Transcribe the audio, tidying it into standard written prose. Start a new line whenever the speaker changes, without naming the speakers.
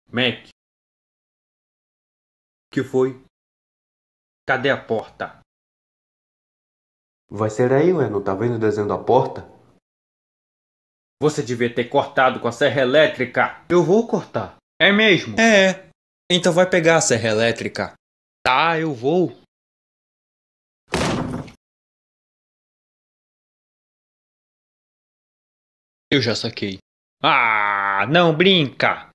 Mac,
Que foi?
cadê a porta?
Vai ser aí, ué, não tá vendo o desenho da porta?
Você devia ter cortado com a serra elétrica.
Eu vou cortar.
É mesmo?
É. Então vai pegar a serra elétrica.
Tá, eu vou.
Eu já saquei.
Ah, não brinca!